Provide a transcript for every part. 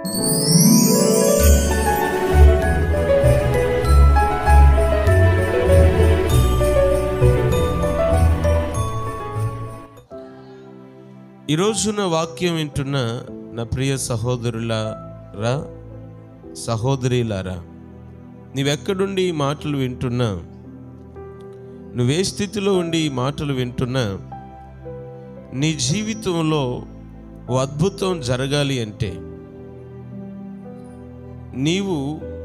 ఈ రోజున వాక్యం వింటున్న నా ప్రియ సహోదరులారా, సహోదరీలారా, నీవెక్కడుండి ఈ మాటలు వింటున్నా, నువ్వే స్థితిలో ఉండి ఈ మాటలు వింటున్నా, నీ జీవితంలో ఓ అద్భుతం జరగాలి అంటే నీవు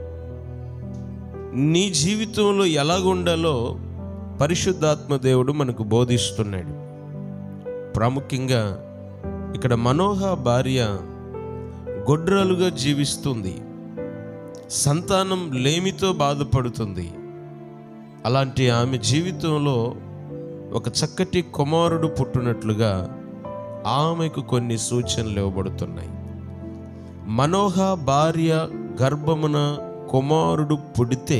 నీ జీవితంలో ఎలాగుండాలో పరిశుద్ధాత్మ దేవుడు మనకు బోధిస్తున్నాడు. ప్రాముఖ్యంగా ఇక్కడ మనోహ భార్య గొడ్రాలుగా జీవిస్తుంది, సంతానం లేమితో బాధపడుతుంది. అలాంటి ఆమె జీవితంలో ఒక చక్కటి కుమారుడు పుట్టినట్లుగా ఆమెకు కొన్ని సూచనలు ఇవ్వబడుతున్నాయి. మనోహ భార్య గర్భమున కుమారుడు పుడితే,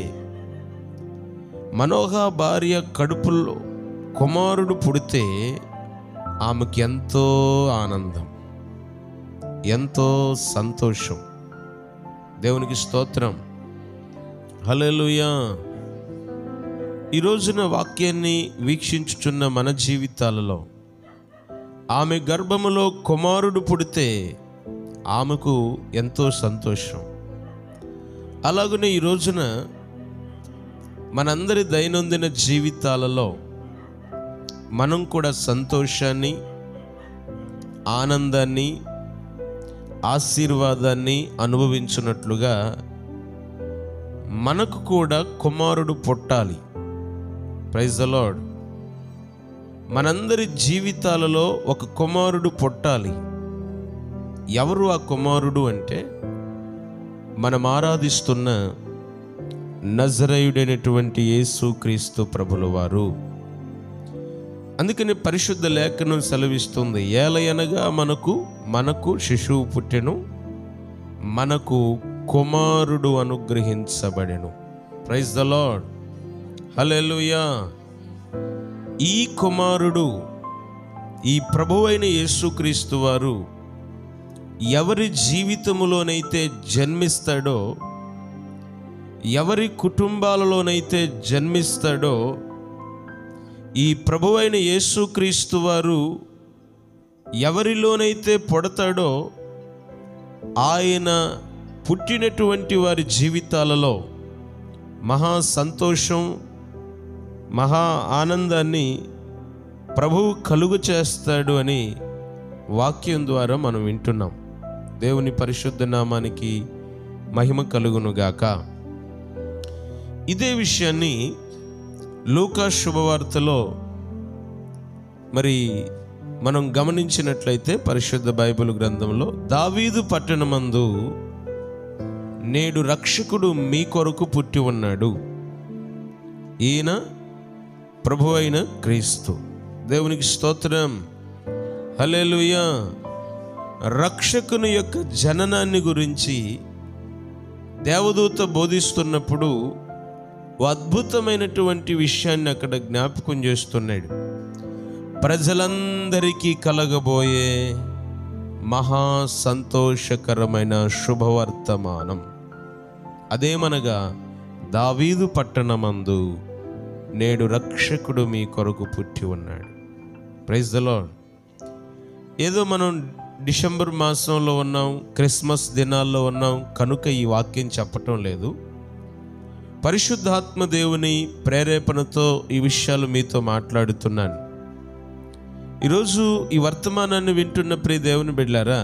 మనోహ భార్య కడుపులో కుమారుడు పుడితే ఆమెకి ఎంతో ఆనందం, ఎంతో సంతోషం. దేవునికి స్తోత్రం, హల్లెలూయా. ఈ రోజున వాక్యాన్ని వీక్షించుచున్న మన జీవితాలలో ఆమె గర్భములో కుమారుడు పుడితే ఆమెకు ఎంతో సంతోషం. అలాగనే ఈ రోజున మనందరి దైనందిన జీవితాలలో మనం కూడా సంతోషాన్ని, ఆనందాన్ని, ఆశీర్వాదాన్ని అనుభవించున్నట్లుగా మనకు కూడా కుమారుడు పుట్టాలి. Praise the lord. మనందరి జీవితాలలో ఒక కుమారుడు పుట్టాలి. ఎవరు ఆ కుమారుడు అంటే మనం ఆరాధిస్తున్న నజరేయుడైనటువంటి యేసుక్రీస్తు ప్రభుల వారు. అందుకని పరిశుద్ధ లేఖనం సెలవిస్తుంది, ఏలయనగా మనకు శిశువు పుట్టెను, మనకు కుమారుడు అనుగ్రహించబడెను. Praise the lord, hallelujah. ఈ కుమారుడు, ఈ ప్రభువైన యేసుక్రీస్తు వారు ఎవరి జీవితములోనైతే జన్మిస్తాడో, ఎవరి కుటుంబాలలోనైతే జన్మిస్తాడో, ఈ ప్రభువైన యేసుక్రీస్తు వారు ఎవరిలోనైతే పుడతాడో ఆయన పుట్టినటువంటి వారి జీవితాలలో మహా సంతోషం, మహా ఆనందాన్ని ప్రభువు కలుగు చేస్తాడు అని వాక్యం ద్వారా మనం వింటున్నాం. దేవుని పరిశుద్ధ నామానికి మహిమ కలుగునుగాక. ఇదే విషయాన్ని లూకా శుభవార్తలో మరి మనం గమనించినట్లయితే పరిశుద్ధ బైబిల్ గ్రంథంలో, దావీదు పట్టణమందు నేడు రక్షకుడు మీ కొరకు పుట్టి ఉన్నాడు, ఈయన ప్రభువైన క్రీస్తు. దేవునికి స్తోత్రం, హల్లెలూయా. రక్షకుని యొక్క జననాన్ని గురించి దేవదూత బోధిస్తున్నప్పుడు అద్భుతమైనటువంటి విషయాన్ని అక్కడ జ్ఞాపకం చేస్తున్నాడు. ప్రజలందరికీ కలగబోయే మహా సంతోషకరమైన శుభవర్తమానం అదేమనగా, దావీదు పట్టణమందు నేడు రక్షకుడు మీ కొరకు పుట్టి ఉన్నాడు. Praise the lord. ఏదో మనం డిసెంబర్ మాసంలో ఉన్నాం, క్రిస్మస్ దినాల్లో ఉన్నాం కనుక ఈ వాక్యం చెప్పటం లేదు. పరిశుద్ధాత్మ దేవుని ప్రేరేపణతో ఈ విషయాలు మీతో మాట్లాడుతున్నాను. ఈరోజు ఈ వర్తమానాన్ని వింటున్న ప్రియ దేవుని బిడ్డలారా,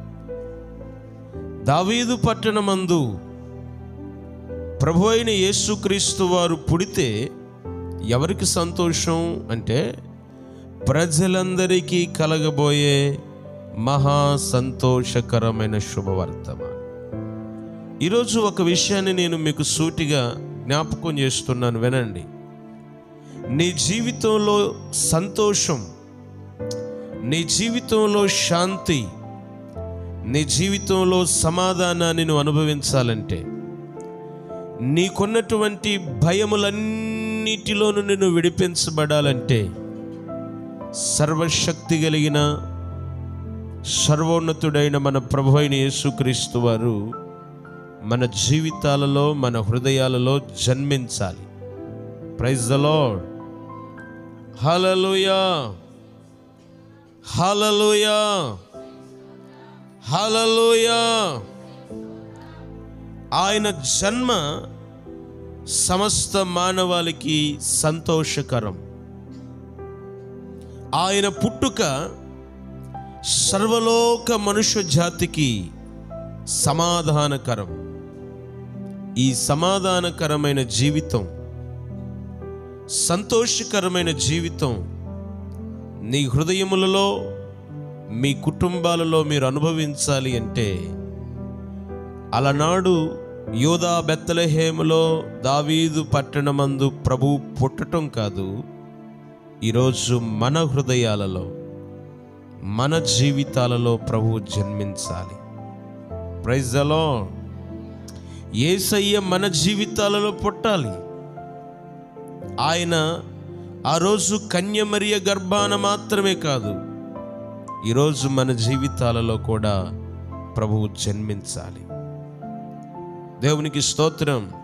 దావీదు పట్టణమందు ప్రభువైన యేసుక్రీస్తు వారు పుడితే ఎవరికి సంతోషం అంటే, ప్రజలందరికీ కలగబోయే మహా సంతోషకరమైన శుభవర్తమానం. ఈరోజు ఒక విషయాన్ని నేను మీకు సూటిగా జ్ఞాపకం చేస్తున్నాను, వినండి. నీ జీవితంలో సంతోషం, నీ జీవితంలో శాంతి, నీ జీవితంలో సమాధానాన్ని నువ్వు అనుభవించాలంటే, నీకున్నటువంటి భయములన్నిటిలోనూ నిన్ను విడిపించబడాలంటే, సర్వశక్తి కలిగిన సర్వోన్నతుడైన మన ప్రభు అయిన యేసుక్రీస్తు వారు మన జీవితాలలో, మన హృదయాలలో జన్మించాలి. Praise the lord. Hallelujah, hallelujah, hallelujah. ఆయన జన్మ సమస్త మానవాళికి సంతోషకరం. ఆయన పుట్టుక సర్వలోక మనుష్య జాతికి సమాధానకరం. ఈ సమాధానకరమైన జీవితం, సంతోషకరమైన జీవితం నీ హృదయములలో, మీ కుటుంబాలలో మీరు అనుభవించాలి అంటే, అలనాడు యోధా బెత్లెహేములో దావీదు పట్టణమందు ప్రభు పుట్టటం కాదు, ఈరోజు మన హృదయాలలో, మన జీవితాలలో ప్రభు జన్మించాలి. Praise the lord. యేసయ్య మన జీవితాలలో పుట్టాలి. ఆయన ఆ రోజు కన్యమరియ గర్భాన మాత్రమే కాదు, ఈరోజు మన జీవితాలలో కూడా ప్రభువు జన్మించాలి. దేవునికి స్తోత్రం.